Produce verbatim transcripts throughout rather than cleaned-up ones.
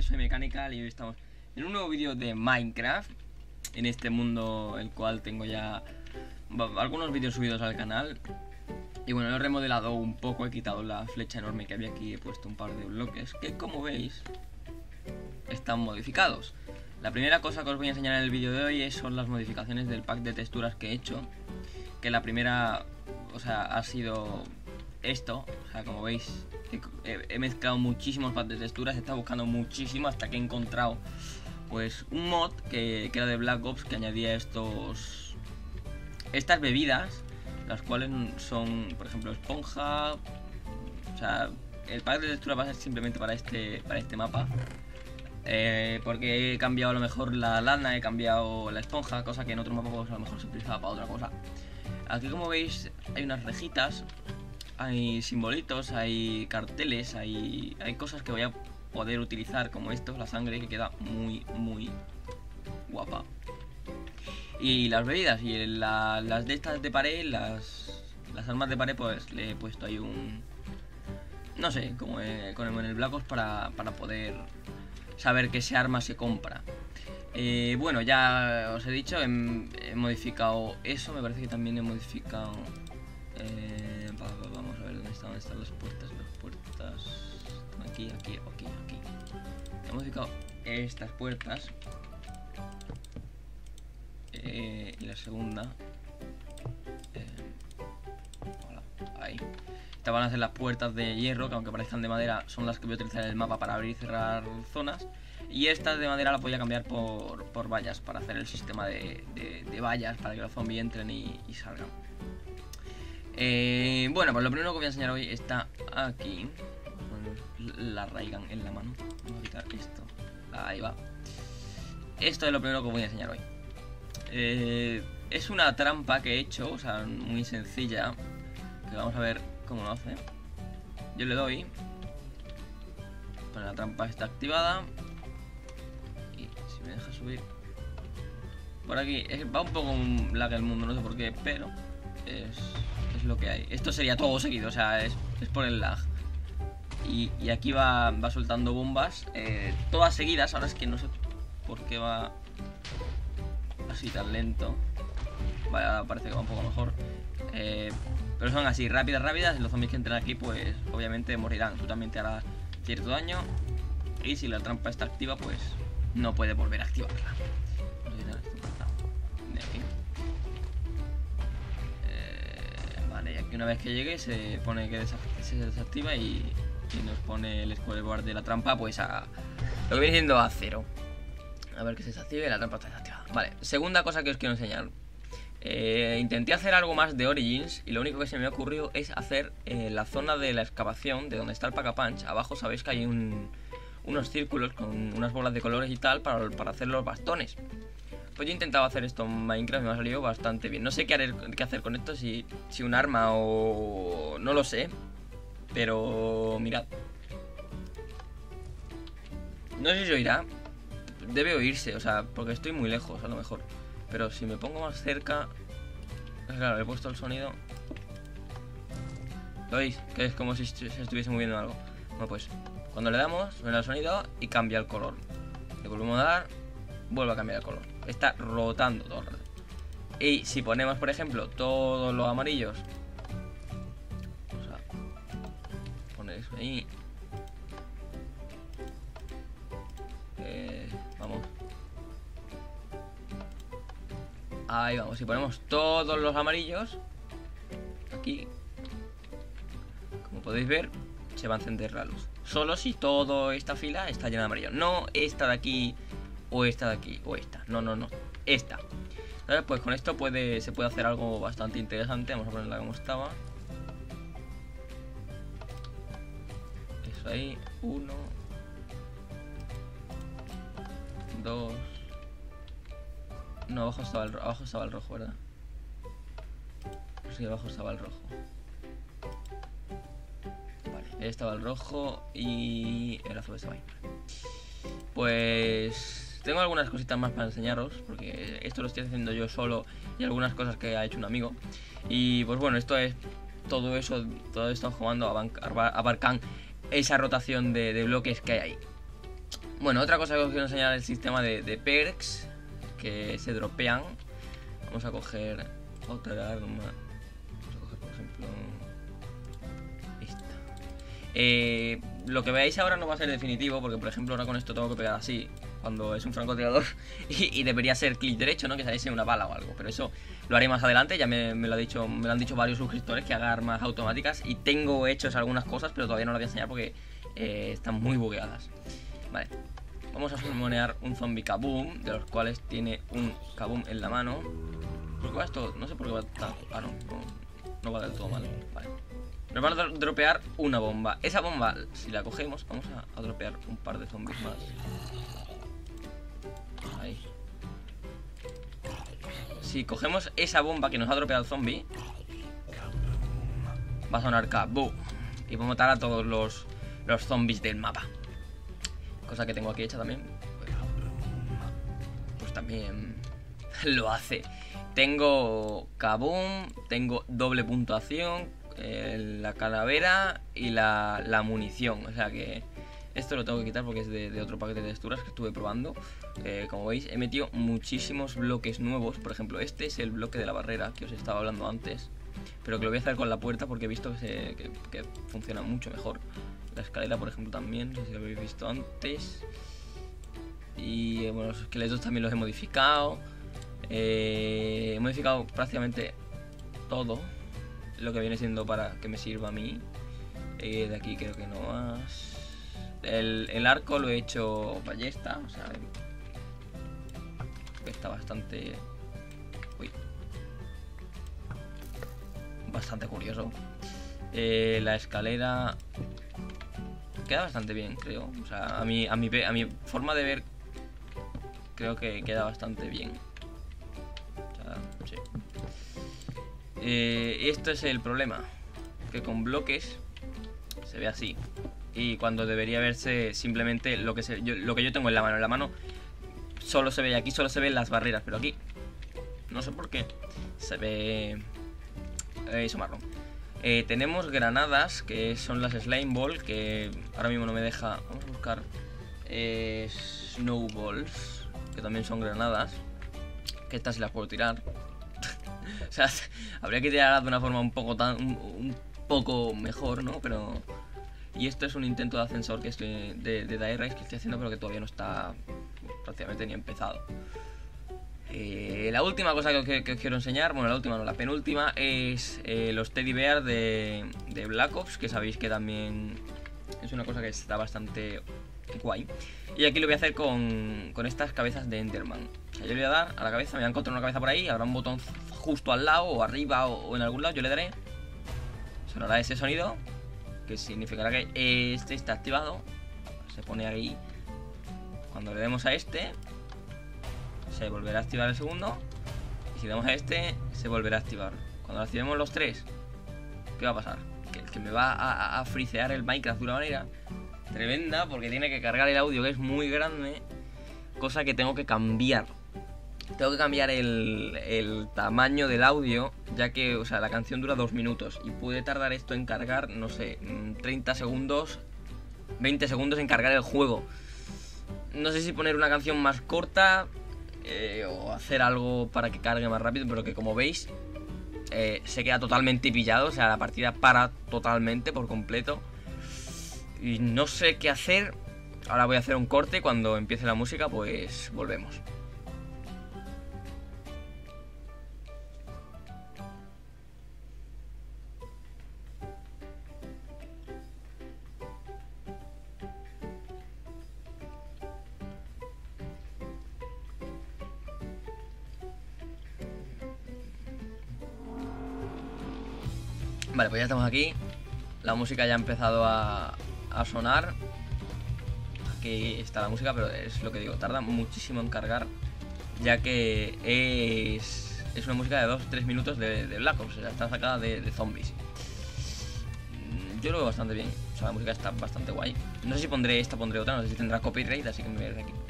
soy Mechanical y hoy estamos en un nuevo vídeo de Minecraft. En este mundo el cual tengo ya algunos vídeos subidos al canal. Y bueno, lo he remodelado un poco, he quitado la flecha enorme que había aquí, he puesto un par de bloques que, como veis, están modificados. La primera cosa que os voy a enseñar en el vídeo de hoy son las modificaciones del pack de texturas que he hecho. Que la primera, o sea, ha sido esto, o sea, como veis, he, he mezclado muchísimos packs de texturas, he estado buscando muchísimo hasta que he encontrado pues un mod que, que era de Black Ops, que añadía estos estas bebidas, las cuales son, por ejemplo, esponja. O sea, el pack de textura va a ser simplemente para este, para este mapa. Eh, porque he cambiado a lo mejor la lana, he cambiado la esponja, cosa que en otro mapa pues, a lo mejor se utilizaba para otra cosa. Aquí, como veis, hay unas rejitas, hay simbolitos, hay carteles, hay, hay cosas que voy a poder utilizar, como esto, la sangre, que queda muy, muy guapa. Y las bebidas y la, las de estas de pared, las, las armas de pared, pues le he puesto ahí un... No sé, como eh, con el, en el Black Ops para, para poder saber qué arma se compra. Eh, bueno, ya os he dicho, he, he modificado eso, me parece que también he modificado... Eh, vamos a ver dónde están, dónde están las puertas, las puertas... Aquí, aquí, aquí, aquí. He modificado estas puertas. Eh, y la segunda... Eh, hola, ahí. Estas van a ser las puertas de hierro, que aunque parezcan de madera, son las que voy a utilizar en el mapa para abrir y cerrar zonas. Y estas de madera las voy a cambiar por, por vallas, para hacer el sistema de, de, de vallas, para que los zombies entren y, y salgan. Eh, bueno, pues lo primero que voy a enseñar hoy está aquí. La Raygun en la mano. Vamos a quitar esto. Ahí va. Esto es lo primero que voy a enseñar hoy. Eh, es una trampa que he hecho, o sea, muy sencilla. Que vamos a ver cómo lo hace. Yo le doy. Bueno, la trampa está activada. Y si me deja subir por aquí, es, va un poco lag el mundo, no sé por qué, pero es, es lo que hay. Esto sería todo seguido, o sea, es, es por el lag. Y, y aquí va, va soltando bombas, eh, todas seguidas. Ahora es que no sé por qué va así tan lento. Vale, ahora parece que va un poco mejor. Eh, pero son así, rápidas, rápidas. Y los zombies que entren aquí, pues obviamente morirán. Tú también te harás cierto daño. Y si la trampa está activa, pues no puede volver a activarla. De aquí. Eh, vale, y aquí una vez que llegue se pone que se desactiva y, y nos pone el scoreboard de la trampa pues a lo que viene siendo a cero. A ver que se desactive y la trampa está desactivada. Vale, segunda cosa que os quiero enseñar. Eh, intenté hacer algo más de Origins y lo único que se me ha ocurrido es hacer eh, la zona de la excavación, de donde está el Pack-a-Punch. Abajo sabéis que hay un, unos círculos con unas bolas de colores y tal para, para hacer los bastones. Pues yo he intentado hacer esto en Minecraft y me ha salido bastante bien. No sé qué, haré, qué hacer con esto, si, si un arma o... no lo sé. Pero mirad. No sé si oirá. Debe oírse, o sea, porque estoy muy lejos a lo mejor. Pero si me pongo más cerca... Claro, he puesto el sonido. ¿Lo oís? Que es como si se estuviese moviendo algo. Bueno, pues cuando le damos, suena el sonido y cambia el color. Le volvemos a dar, vuelve a cambiar el color. Está rotando todo el rato. Y si ponemos, por ejemplo, todos los amarillos, o sea, ponéis ahí. Eh, vamos. Ahí vamos, si ponemos todos los amarillos aquí, como podéis ver, se va a encender la luz. Solo si toda esta fila está llena de amarillo. No esta de aquí, o esta de aquí, o esta. No, no, no, esta. ¿Sabes? Pues con esto puede, se puede hacer algo bastante interesante. Vamos a ponerla como estaba. Eso ahí, uno, dos. No, abajo estaba el, abajo estaba el rojo, ¿verdad? Sí, abajo estaba el rojo. Vale, ahí estaba el rojo y el azul estaba ahí. Pues tengo algunas cositas más para enseñaros, porque esto lo estoy haciendo yo solo y algunas cosas que ha hecho un amigo. Y pues bueno, esto es todo eso, todo esto jugando a Abarcan esa rotación de, de bloques que hay ahí. Bueno, otra cosa que os quiero enseñar es el sistema de, de perks que se dropean. Vamos a coger otra arma. Vamos a coger, por ejemplo, esta. Eh, lo que veáis ahora no va a ser definitivo, porque por ejemplo ahora con esto tengo que pegar así cuando es un francotirador y, y debería ser clic derecho, ¿no? Que saliese una bala o algo. Pero eso lo haré más adelante. Ya me, me lo ha dicho, me lo han dicho varios suscriptores que haga armas automáticas y tengo hechos algunas cosas, pero todavía no las voy a enseñar porque eh, están muy bugueadas. Vale. Vamos a summonear un zombie kaboom, de los cuales tiene un kaboom en la mano. ¿Por qué va esto? No sé por qué va tan... Ah, no, no, no va del todo mal. Vale. Nos van a dropear una bomba. Esa bomba, si la cogemos, vamos a, a dropear un par de zombies más. Ahí. Si cogemos esa bomba que nos ha dropeado el zombie, va a sonar kaboom y va a matar a todos los, los zombies del mapa. Cosa que tengo aquí hecha también. Pues también lo hace. Tengo kaboom, tengo doble puntuación, eh, la calavera y la, la munición. O sea que esto lo tengo que quitar porque es de, de otro paquete de texturas que estuve probando. Eh, como veis, he metido muchísimos bloques nuevos. Por ejemplo, este es el bloque de la barrera que os estaba hablando antes, pero que lo voy a hacer con la puerta porque he visto que, se, que, que funciona mucho mejor. La escalera, por ejemplo, también, no sé si lo habéis visto antes. Y eh, bueno, los esqueletos también los he modificado. Eh, he modificado prácticamente todo lo que viene siendo para que me sirva a mí. Eh, de aquí creo que no más. El, el arco lo he hecho ballesta, o sea, que está bastante... Uy. Bastante curioso. Eh, la escalera queda bastante bien, creo. O sea, a mi, a mi, a mi forma de ver, creo que queda bastante bien. O sea, sí. Eh, esto es el problema, que con bloques se ve así. Y cuando debería verse simplemente lo que, se, yo, lo que yo tengo en la mano. En la mano solo se ve, aquí solo se ven las barreras, pero aquí, no sé por qué, se ve eh, eso marrón. Eh, tenemos granadas, que son las Slime Ball, que ahora mismo no me deja. Vamos a buscar eh, Snowballs, que también son granadas, que estas sí las puedo tirar. O sea, habría que tirarlas de una forma un poco tan un, un poco mejor, ¿no? Pero... Y esto es un intento de ascensor que estoy de, de Dire Rise que estoy haciendo, pero que todavía no está prácticamente ni empezado. Eh, la última cosa que, que, que os quiero enseñar, bueno, la última no, la penúltima, es eh, los Teddy Bear de, de Black Ops, que sabéis que también es una cosa que está bastante guay. Y aquí lo voy a hacer con, con estas cabezas de Enderman. O sea, yo le voy a dar a la cabeza, me voy a encontrar una cabeza por ahí, habrá un botón justo al lado, o arriba, o, o en algún lado, yo le daré. Sonará ese sonido, que significará que este está activado. Se pone ahí. Cuando le demos a este, se volverá a activar el segundo. Y si le damos a este, se volverá a activar. Cuando lo activemos los tres, ¿qué va a pasar? Que, que me va a, a frisear el Minecraft de una manera tremenda, porque tiene que cargar el audio, que es muy grande. Cosa que tengo que cambiar. Tengo que cambiar el, el tamaño del audio, ya que, o sea, la canción dura dos minutos y puede tardar esto en cargar, no sé, treinta segundos, veinte segundos en cargar el juego. No sé si poner una canción más corta eh, o hacer algo para que cargue más rápido, pero que como veis eh, se queda totalmente pillado, o sea, la partida para totalmente, por completo. Y no sé qué hacer. Ahora voy a hacer un corte, cuando empiece la música pues volvemos. Vale, pues ya estamos aquí. La música ya ha empezado a, a sonar. Aquí está la música, pero es lo que digo, tarda muchísimo en cargar, ya que es, es una música de dos tres minutos de, de Black Ops, o sea, está sacada de, de zombies. Yo lo veo bastante bien, o sea, la música está bastante guay. No sé si pondré esta, pondré otra, no sé si tendrá copyright, así que me voy a ir de aquí.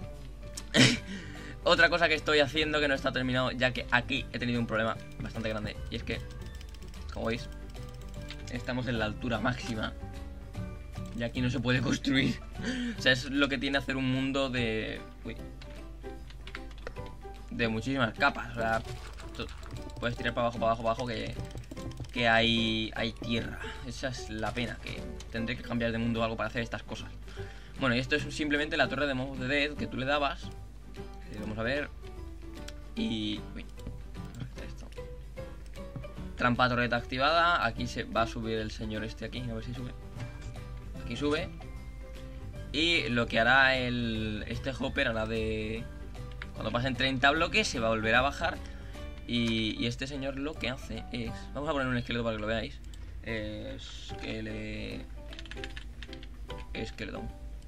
Otra cosa que estoy haciendo que no está terminado, ya que aquí he tenido un problema bastante grande, y es que, como veis, estamos en la altura máxima Y aquí no se puede construir. O sea, es lo que tiene hacer un mundo de... Uy. De muchísimas capas. O sea, puedes tirar para abajo, para abajo, para abajo que... Que hay, hay tierra. Esa es la pena, que tendré que cambiar de mundo o algo para hacer estas cosas. Bueno, y esto es simplemente la torre de Mob of the Dead que tú le dabas. Y vamos a ver. Y... Uy. Esto. Trampa torreta activada. Aquí se va a subir el señor este aquí. A ver si sube. Aquí sube. Y lo que hará el este hopper hará de... Cuando pasen treinta bloques se va a volver a bajar. Y, y este señor lo que hace es... Vamos a poner un esqueleto para que lo veáis. Esquele... Esqueleto.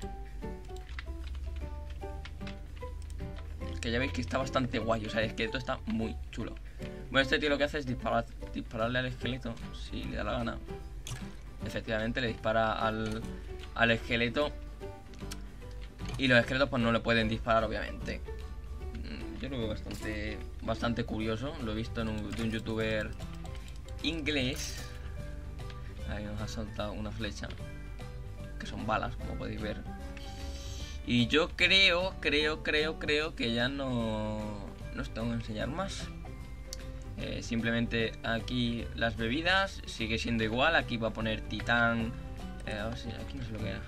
Es que ya veis que está bastante guay. O sea, el esqueleto está muy chulo. Bueno, este tío lo que hace es disparar, dispararle al esqueleto, si le da la gana. Efectivamente, le dispara al, al esqueleto. Y los esqueletos pues no le pueden disparar, obviamente. Yo lo veo bastante, bastante curioso. Lo he visto en un, de un youtuber inglés. Ahí nos ha soltado una flecha. Que son balas, como podéis ver. Y yo creo, creo, creo, creo que ya no, no os tengo que enseñar más. Eh, simplemente aquí las bebidas sigue siendo igual. Aquí va a poner titán. Eh, a ver si aquí no sé lo que era.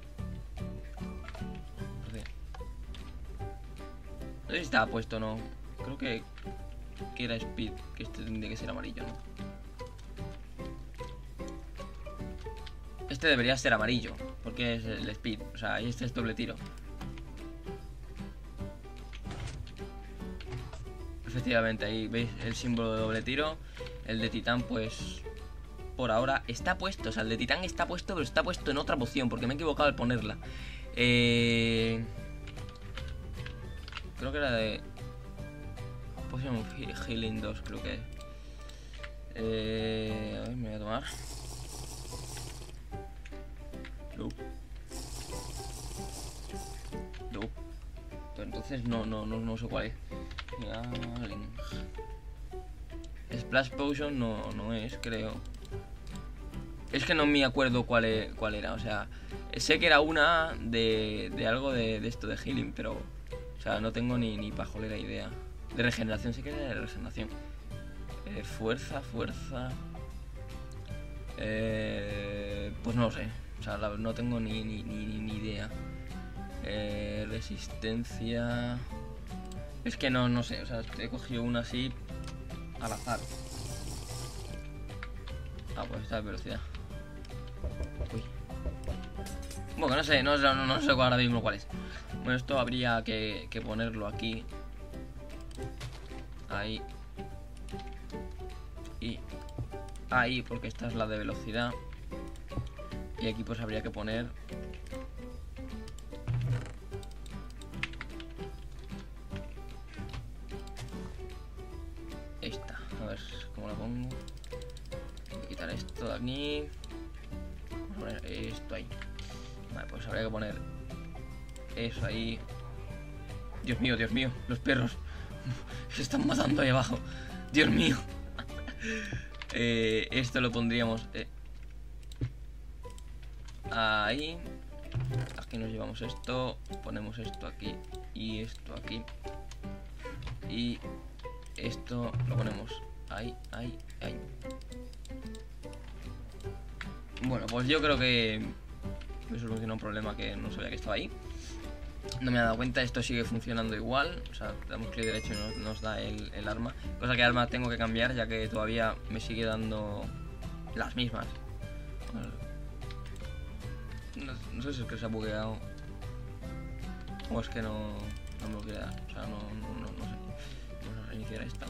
No sé si estaba puesto o no. Creo que, que era speed. Que este tendría que ser amarillo, ¿no? Este debería ser amarillo, porque es el speed. O sea, y este es doble tiro. Efectivamente, ahí veis el símbolo de doble tiro. El de titán, pues... Por ahora está puesto. O sea, el de titán está puesto, pero está puesto en otra poción, porque me he equivocado al ponerla. Eh... Creo que era de... Potion Healing dos, creo que es. Eh... A ver, me voy a tomar. No. No. Pero entonces no, no, no, no sé cuál es. Healing. Splash Potion no, no es, creo. Es que no me acuerdo cuál, es, cuál era, o sea... Sé que era una de, de algo de, de esto de Healing, pero... O sea, no tengo ni, ni pajolera idea. De regeneración, sé que era de regeneración. Eh, fuerza, fuerza... Eh, pues no lo sé. O sea, la, no tengo ni, ni, ni, ni idea. Eh, resistencia... Es que no, no sé, o sea, he cogido una así al azar. Ah, pues esta es velocidad. Uy. Bueno, no sé, no, no, no sé ahora mismo cuál es. Bueno, esto habría que, que ponerlo aquí. Ahí. Y ahí, porque esta es la de velocidad. Y aquí pues habría que poner... Esta. A ver cómo la pongo. Voy a quitar esto de aquí. Vamos a poner esto ahí. Vale, pues habría que poner eso ahí. Dios mío, Dios mío, los perros se están matando ahí abajo. Dios mío. eh, Esto lo pondríamos eh, ahí. Aquí nos llevamos esto. Ponemos esto aquí y esto aquí. Y esto lo ponemos ahí, ahí, ahí. Bueno, pues yo creo que me solucionó un problema que no sabía que estaba ahí. No me he dado cuenta, esto sigue funcionando igual. O sea, damos clic derecho y nos, nos da el, el arma. Cosa que arma tengo que cambiar, ya que todavía me sigue dando las mismas. No, no sé si es que se ha bugueado o es que no, no me lo quiere dar. O sea, no, no, no, no sé. Vamos a reiniciar esta.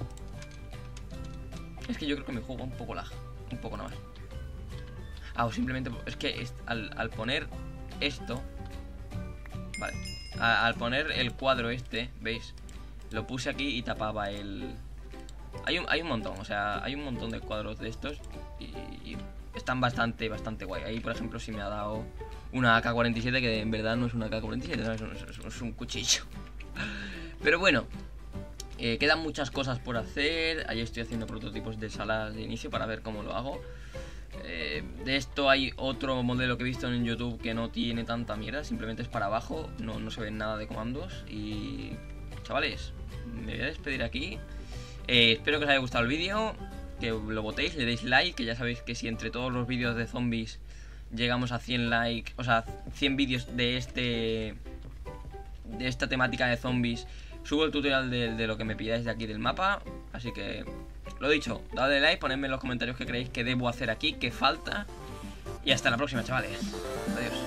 Es que yo creo que me juega un poco lag. Un poco nada más. Ah, o simplemente es que es, al, al poner esto... Vale. A, al poner el cuadro este, ¿veis? Lo puse aquí y tapaba el... Hay un, hay un montón, o sea, hay un montón de cuadros de estos y, y están bastante, bastante guay. Ahí, por ejemplo, sí me ha dado una A K cuarenta y siete, que en verdad no es una A K cuarenta y siete, no, es, un, es, es un cuchillo. Pero bueno, eh, quedan muchas cosas por hacer. Ahí estoy haciendo prototipos de salas de inicio para ver cómo lo hago. Eh, de esto hay otro modelo que he visto en YouTube que no tiene tanta mierda, simplemente es para abajo, no, no se ven nada de comandos. Y chavales, me voy a despedir aquí. eh, Espero que os haya gustado el vídeo, que lo votéis, le deis like, que ya sabéis que si entre todos los vídeos de zombies llegamos a cien likes, o sea, cien vídeos de este de esta temática de zombies, subo el tutorial de, de lo que me pidáis de aquí del mapa. Así que, lo dicho, dadle like, ponedme en los comentarios qué creéis que debo hacer aquí, qué falta. Y hasta la próxima, chavales. Adiós.